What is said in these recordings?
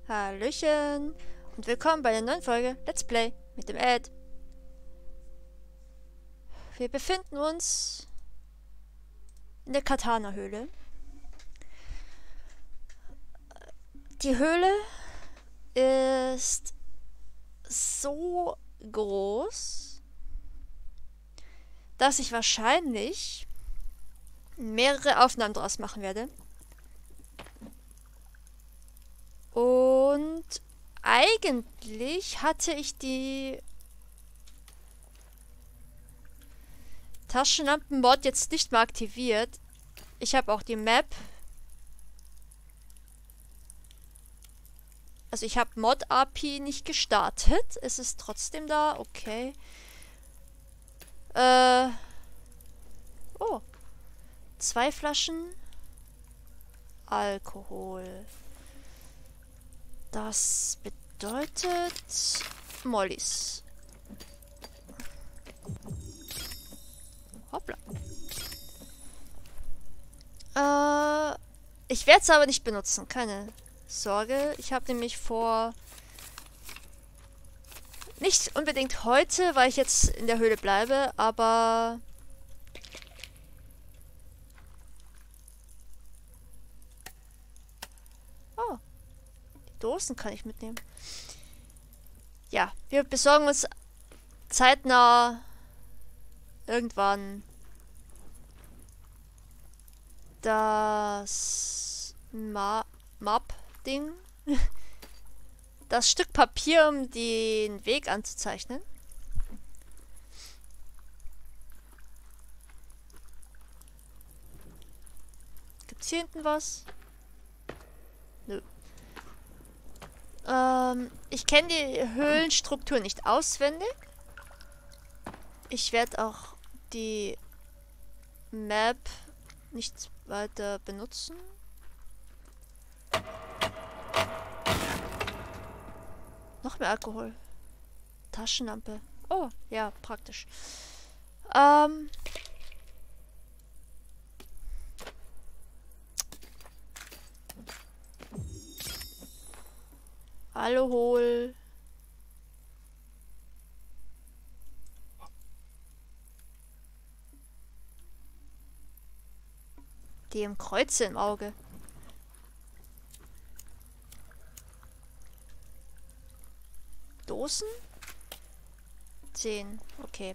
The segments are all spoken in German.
Hallöchen und willkommen bei der neuen Folge Let's Play mit dem Ed. Wir befinden uns in der Katana-Höhle. Die Höhle ist so groß, dass ich wahrscheinlich mehrere Aufnahmen draus machen werde. Und eigentlich hatte ich die Taschenlampen-Mod jetzt nicht mehr aktiviert. Ich habe auch die Map. Also ich habe Mod-API nicht gestartet. Es ist trotzdem da. Okay. Oh. 2 Flaschen Alkohol. Das bedeutet Mollys. Hoppla. Ich werde es aber nicht benutzen. Keine Sorge. Ich habe nämlich vor... Nicht unbedingt heute, weil ich jetzt in der Höhle bleibe, aber... Oh. Die Dosen kann ich mitnehmen. Ja, wir besorgen uns zeitnah irgendwann das Map-Ding. Das Stück Papier, um den Weg anzuzeichnen. Gibt's hier hinten was? Nö. Ich kenne die Höhlenstruktur nicht auswendig. Ich werde auch die Map nicht weiter benutzen. Noch mehr Alkohol. Taschenlampe. Oh, ja, praktisch. Alkohol. Die im Kreuze im Auge. Dosen? 10. Okay.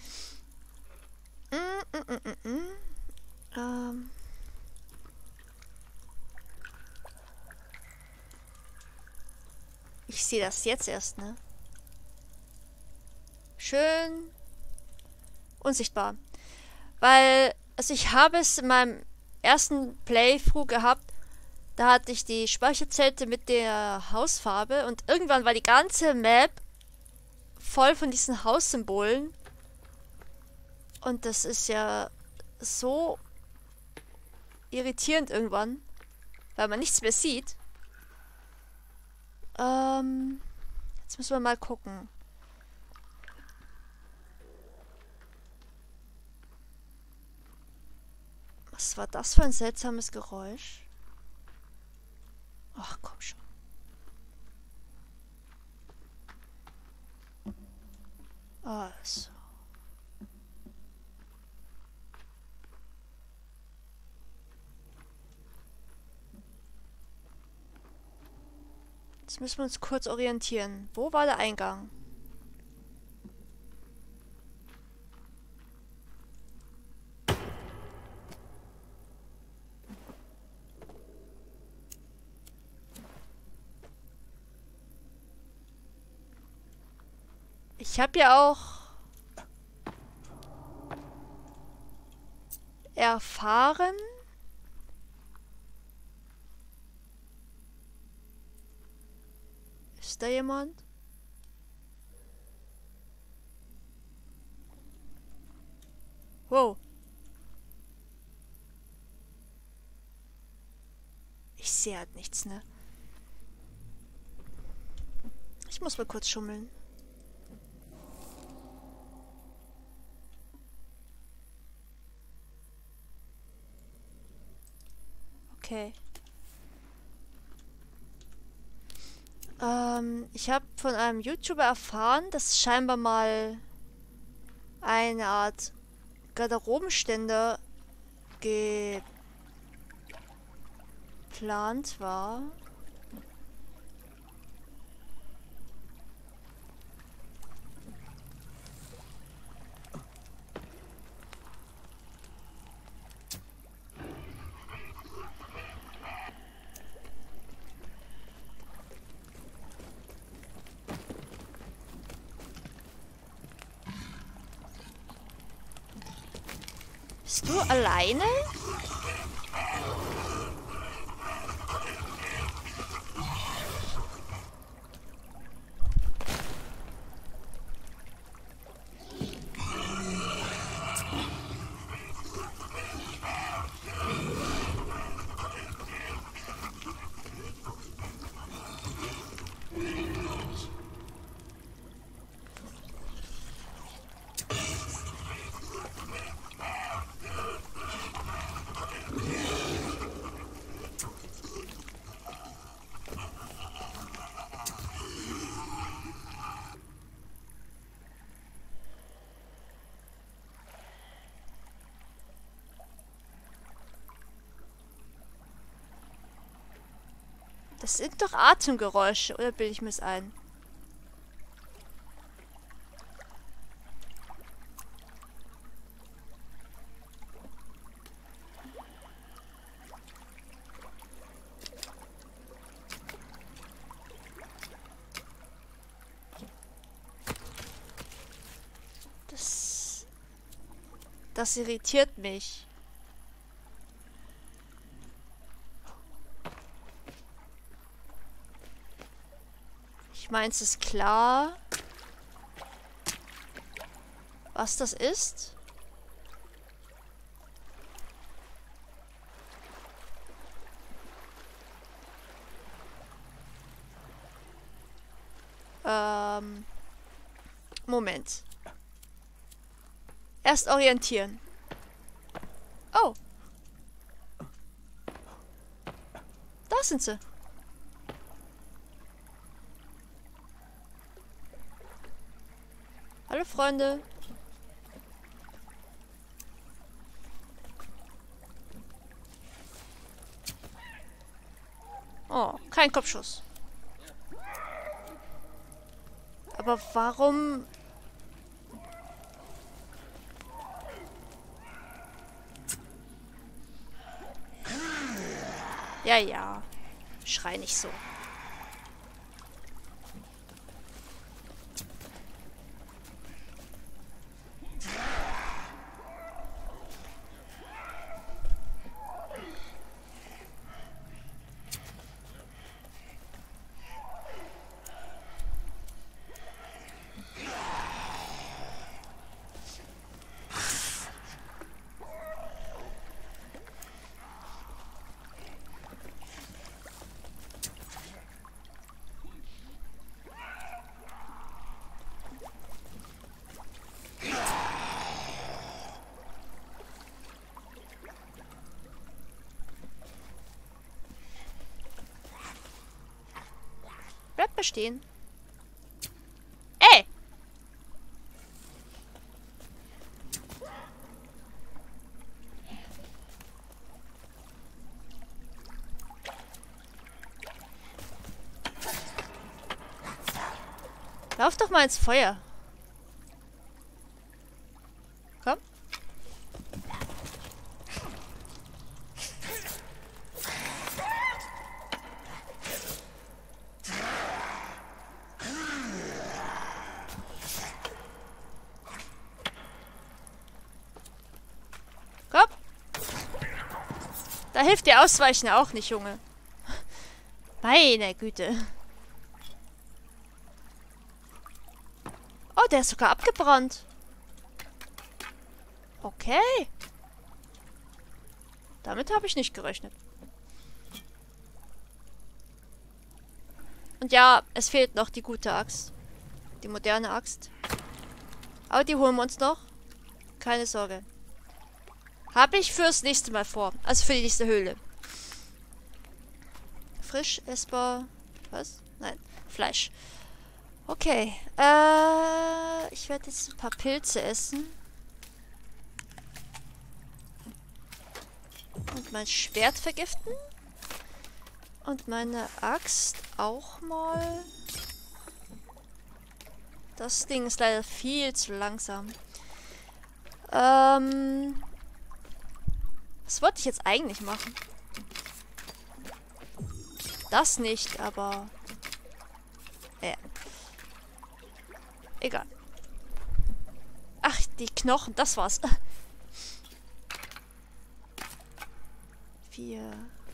Ich sehe das jetzt erst, ne? Schön unsichtbar. Weil, also ich habe es in meinem ersten Playthrough gehabt, da hatte ich die Speicherzelte mit der Hausfarbe und irgendwann war die ganze Map voll von diesen Haussymbolen. Und das ist ja so irritierend irgendwann, weil man nichts mehr sieht. Jetzt müssen wir mal gucken. Was war das für ein seltsames Geräusch? Ach, komm schon. Also. Jetzt müssen wir uns kurz orientieren. Wo war der Eingang? Ich habe ja auch erfahren, ist da jemand? Wow. Ich sehe halt nichts, ne? Ich muss mal kurz schummeln. Okay. Ich habe von einem YouTuber erfahren, dass scheinbar mal eine Art Garderobenständer geplant war. Bist du alleine? Das sind doch Atemgeräusche, oder bilde ich mir es ein? Das irritiert mich. Ich meine, es ist klar, was das ist. Moment. Erst orientieren. Oh. Da sind sie. Hallo Freunde. Oh, kein Kopfschuss. Aber warum... Ja, ja. Schrei nicht so. Bleibt mal stehen. Ey! Lauf doch mal ins Feuer. Komm. Komm. Da hilft dir Ausweichen auch nicht, Junge. Meine Güte. Oh, der ist sogar abgebrannt. Okay. Damit habe ich nicht gerechnet. Und ja, es fehlt noch die gute Axt. Die moderne Axt. Aber die holen wir uns noch. Keine Sorge. Habe ich fürs nächste Mal vor. Also für die nächste Höhle. Frisch essbar. Was? Nein, Fleisch. Okay. Ich werde jetzt ein paar Pilze essen. Und mein Schwert vergiften. Und meine Axt auch mal. Das Ding ist leider viel zu langsam. Was wollte ich jetzt eigentlich machen? Das nicht, aber... Egal. Ach, die Knochen, das war's. 4.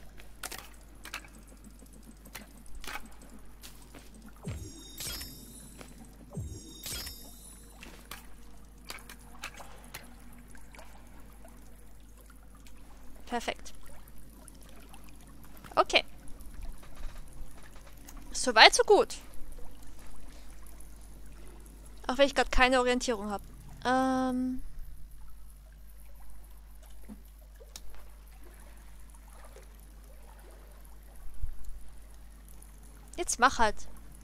Perfekt. Okay. Soweit, so gut. Auch wenn ich gerade keine Orientierung habe. Jetzt mach halt.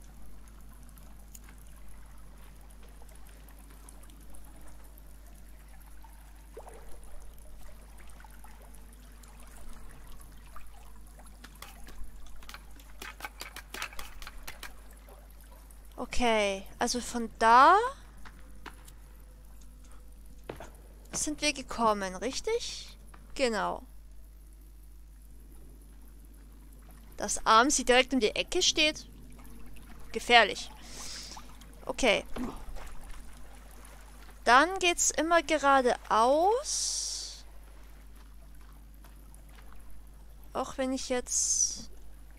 Okay, also von da sind wir gekommen, richtig? Genau. Dass Armsy direkt um die Ecke steht? Gefährlich. Okay. Dann geht's immer geradeaus. Auch wenn ich jetzt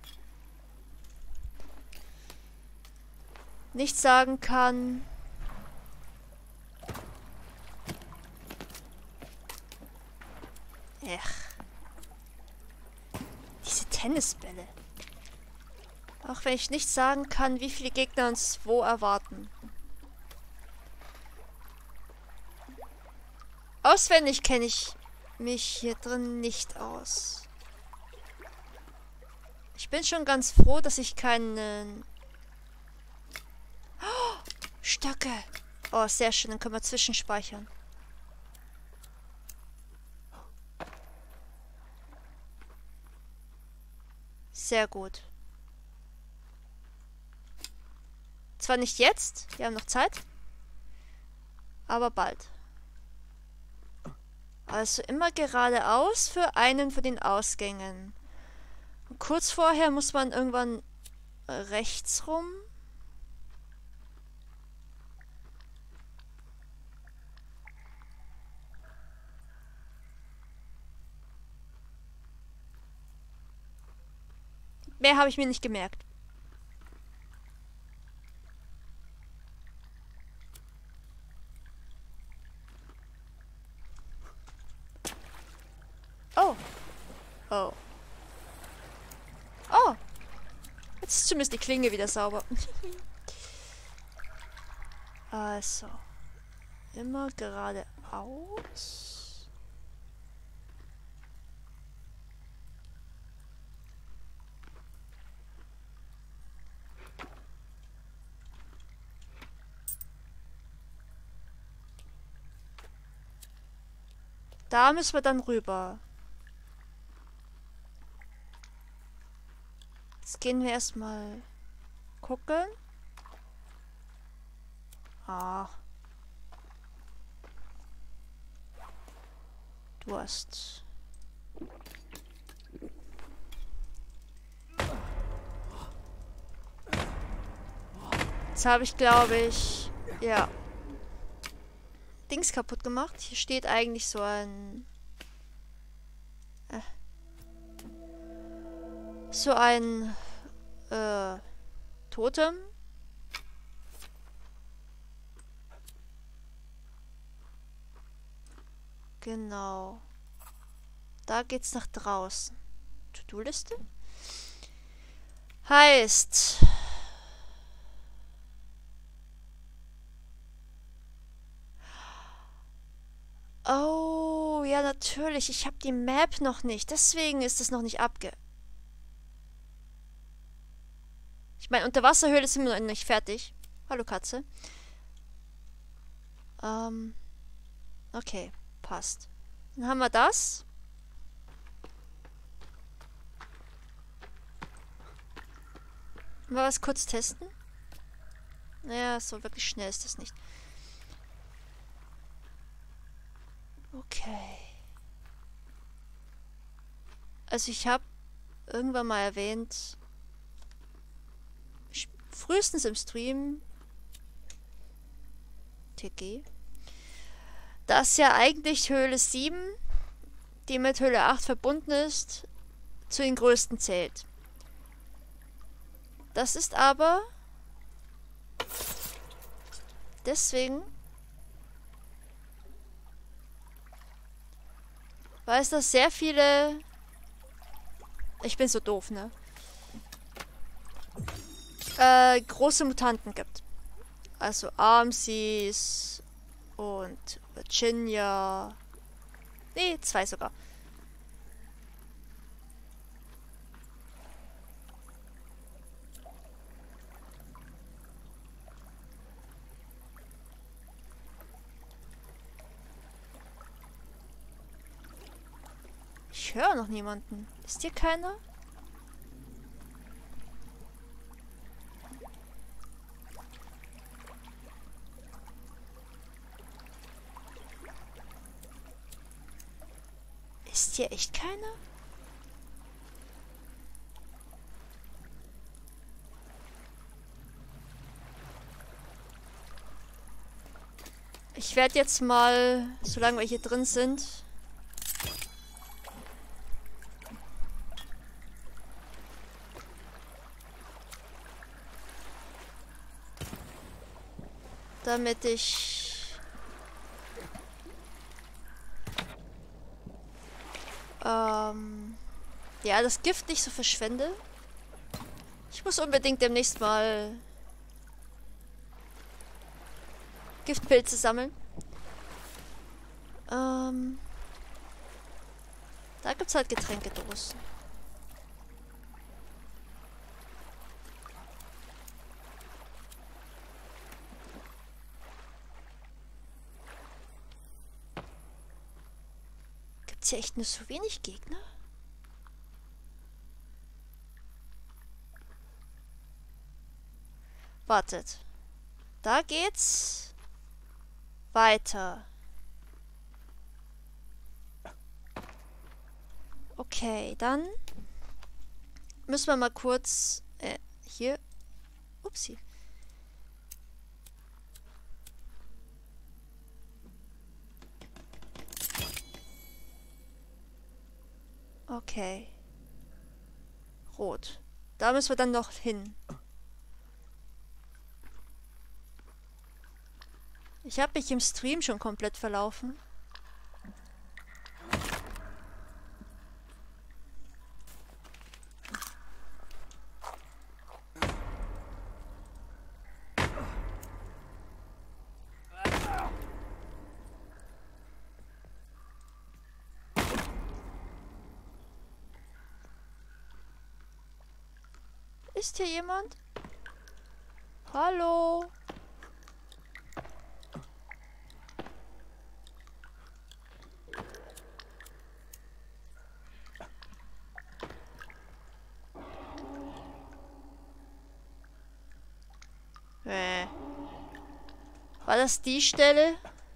nicht sagen kann. Ech. Diese Tennisbälle. Auch wenn ich nicht sagen kann, wie viele Gegner uns wo erwarten. Auswendig kenne ich mich hier drin nicht aus. Ich bin schon ganz froh, dass ich keinen... Oh, Stöcke! Oh, sehr schön, dann können wir zwischenspeichern. Sehr gut. Zwar nicht jetzt, wir haben noch Zeit, aber bald. Also immer geradeaus für einen von den Ausgängen. Und kurz vorher muss man irgendwann rechts rum. Mehr habe ich mir nicht gemerkt. Oh. Oh. Oh. Jetzt ist zumindest die Klinge wieder sauber. Also. Immer geradeaus. Da müssen wir dann rüber. Jetzt gehen wir erstmal gucken. Ah. Durst. Jetzt habe ich, glaube ich, ja, Dings kaputt gemacht. Hier steht eigentlich so ein... so ein... Totem. Genau. Da geht's nach draußen. To-Do-Liste? Heißt... Oh, ja, natürlich. Ich habe die Map noch nicht. Deswegen ist es noch nicht Ich meine, Unterwasserhöhle sind wir noch nicht fertig. Hallo Katze. Okay, passt. Dann haben wir das. Mal was kurz testen? Naja, so wirklich schnell ist das nicht. Okay. Also ich habe irgendwann mal erwähnt, frühestens im Stream TG, dass ja eigentlich Höhle 7, die mit Höhle 8 verbunden ist, zu den größten zählt. Das ist aber deswegen, weil es da sehr viele... Ich bin so doof, ne? Große Mutanten gibt. Also Armseas und Virginia. Nee, 2 sogar. Ich höre noch niemanden. Ist hier keiner? Ist hier echt keiner? Ich werde jetzt mal, solange wir hier drin sind, damit ich ja, das Gift nicht so verschwende. Ich muss unbedingt demnächst mal Giftpilze sammeln. Da gibt's halt Getränkedosen. Gibt's hier echt nur so wenig Gegner? Wartet. Da geht's weiter. Okay, dann müssen wir mal kurz hier. Upsi. Okay. Rot. Da müssen wir dann noch hin. Ich habe mich im Stream schon komplett verlaufen. Ist hier jemand? Hallo? War das die Stelle?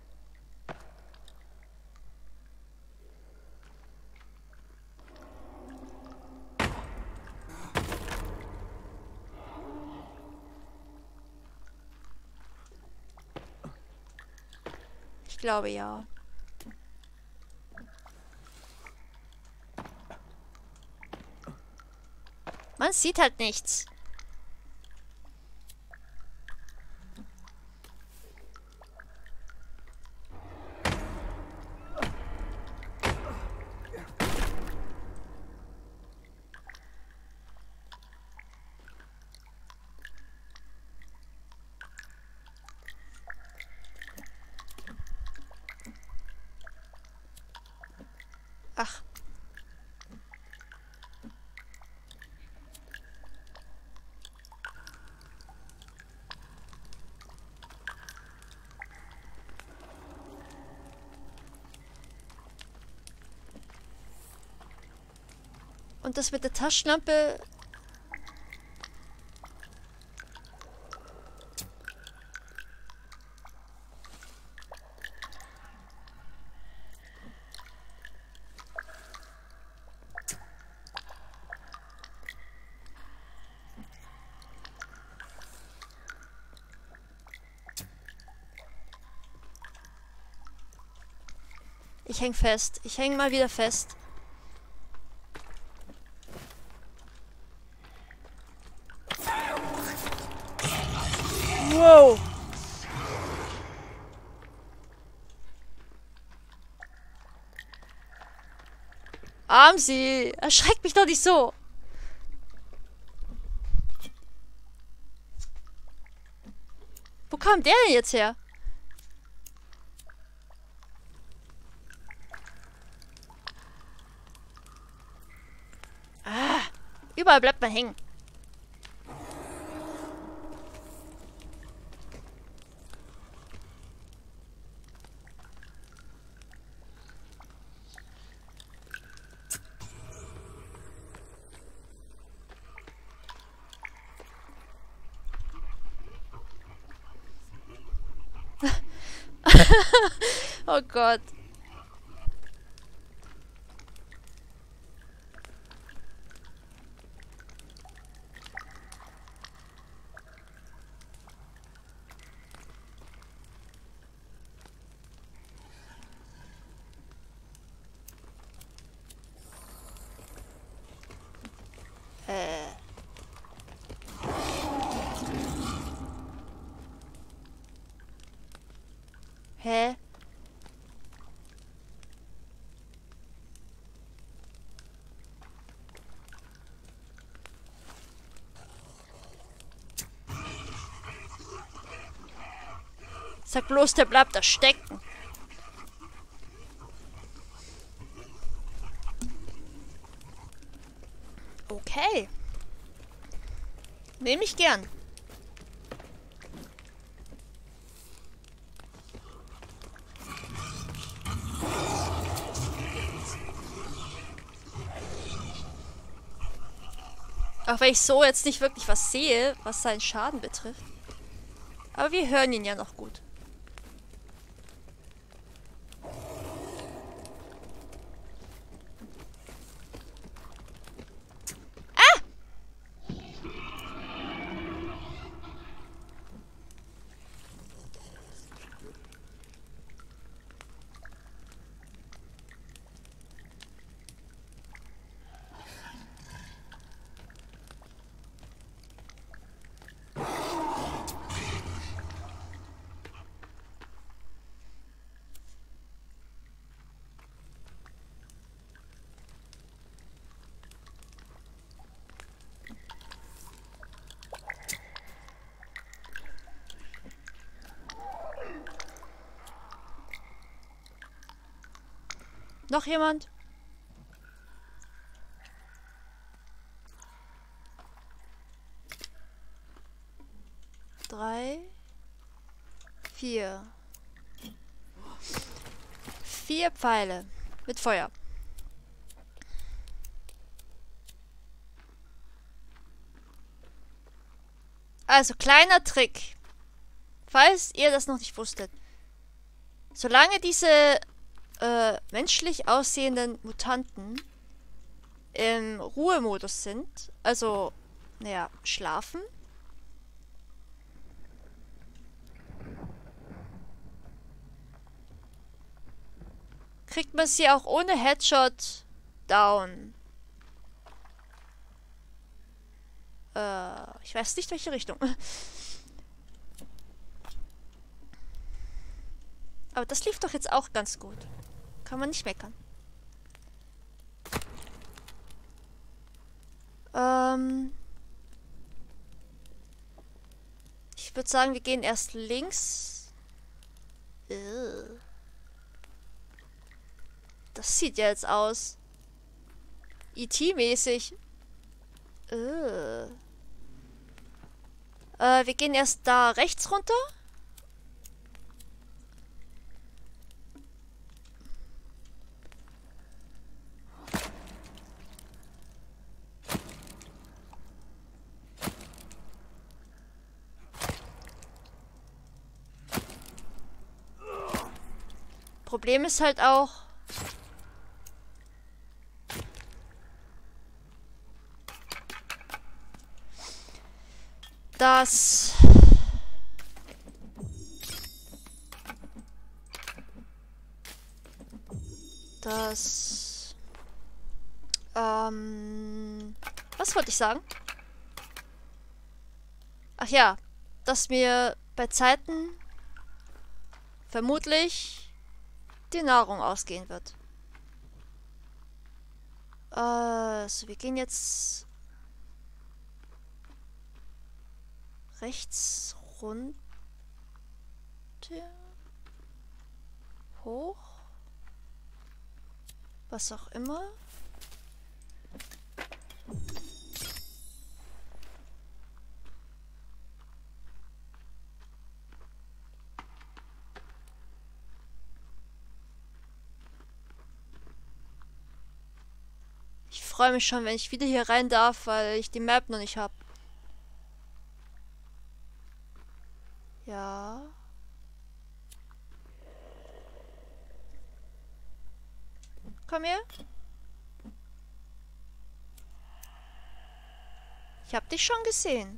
Ich glaube ja. Man sieht halt nichts. Ach. Und das mit der Taschenlampe... Ich häng fest. Ich häng mal wieder fest. Wow. Armsi, erschreckt mich doch nicht so. Wo kam der denn jetzt her? Ah, überall bleibt man hängen. Oh Gott. Hä? Sag bloß, der bleibt da stecken. Okay. Nehme ich gern. Auch wenn ich so jetzt nicht wirklich was sehe, was seinen Schaden betrifft. Aber wir hören ihn ja noch gut. Noch jemand? Drei. Vier. 4 Pfeile. Mit Feuer. Also, kleiner Trick. Falls ihr das noch nicht wusstet. Solange diese menschlich aussehenden Mutanten im Ruhemodus sind, also, naja, schlafen, kriegt man sie auch ohne Headshot down. Ich weiß nicht, welche Richtung. Aber das lief doch jetzt auch ganz gut. Kann man nicht meckern. Ich würde sagen, wir gehen erst links. Das sieht ja jetzt aus. E.T.-mäßig. Wir gehen erst da rechts runter. Problem ist halt auch, dass was wollte ich sagen? Ach ja, dass mir bei Zeiten vermutlich die Nahrung ausgehen wird. So, wir gehen jetzt rechts runter, hoch, was auch immer. Ich freue mich schon, wenn ich wieder hier rein darf, weil ich die Map noch nicht habe. Ja. Komm her. Ich hab dich schon gesehen.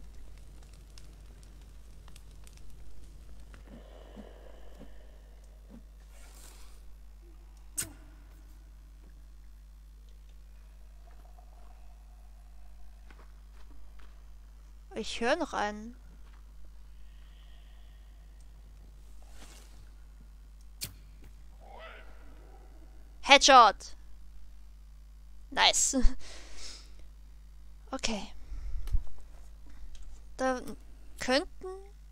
Ich höre noch einen. Headshot. Nice. Okay. Da könnten...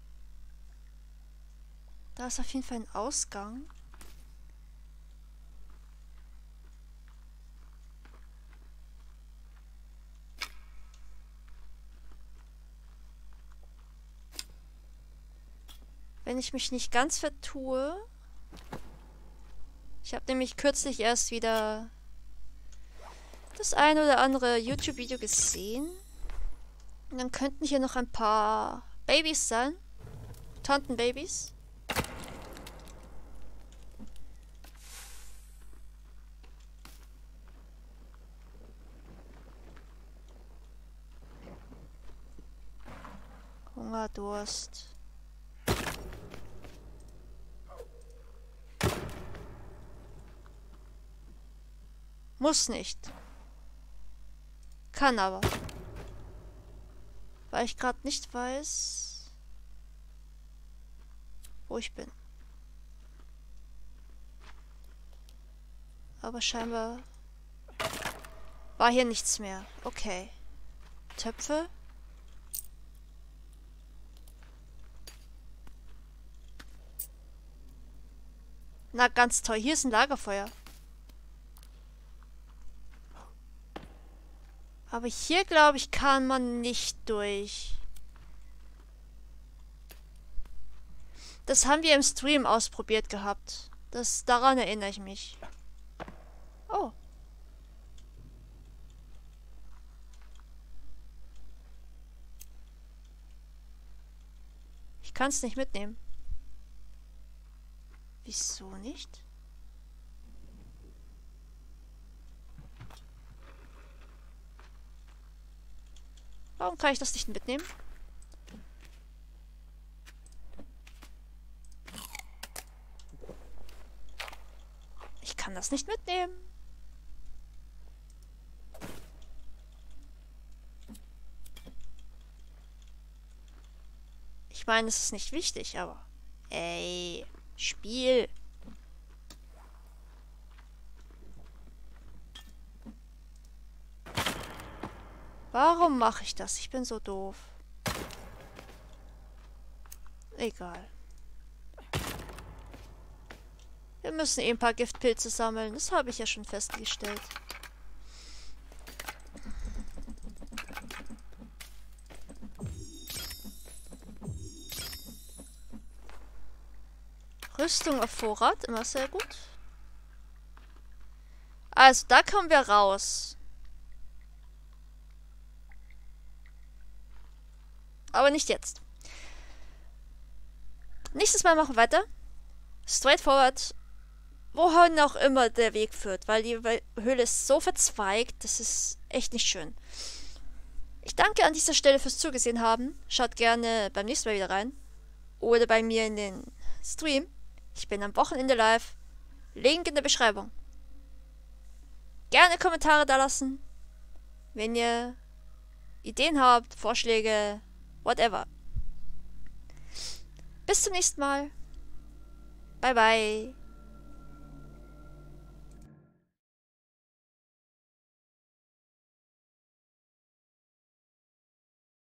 Da ist auf jeden Fall ein Ausgang. Wenn ich mich nicht ganz vertue... Ich habe nämlich kürzlich erst wieder das ein oder andere YouTube-Video gesehen. Und dann könnten hier noch ein paar Babys sein. Tantenbabys. Hunger, Durst. Muss nicht. Kann aber. Weil ich gerade nicht weiß, wo ich bin. Aber scheinbar war hier nichts mehr. Okay. Töpfe. Na, ganz toll. Hier ist ein Lagerfeuer. Aber hier, glaube ich, kann man nicht durch. Das haben wir im Stream ausprobiert gehabt. Daran erinnere ich mich. Oh. Ich kann es nicht mitnehmen. Wieso nicht? Warum kann ich das nicht mitnehmen? Ich kann das nicht mitnehmen. Ich meine, es ist nicht wichtig, aber... Ey, Spiel. Warum mache ich das? Ich bin so doof. Egal. Wir müssen ein paar Giftpilze sammeln. Das habe ich ja schon festgestellt. Rüstung auf Vorrat, immer sehr gut. Also, da kommen wir raus. Aber nicht jetzt. Nächstes Mal machen wir weiter. Straightforward. wohin auch immer der Weg führt, weil die Höhle ist so verzweigt, das ist echt nicht schön. Ich danke an dieser Stelle fürs Zugesehen haben. Schaut gerne beim nächsten Mal wieder rein. Oder bei mir in den Stream. Ich bin am Wochenende live. Link in der Beschreibung. Gerne Kommentare da lassen. Wenn ihr Ideen habt, Vorschläge, whatever. Bis zum nächsten Mal. Bye bye.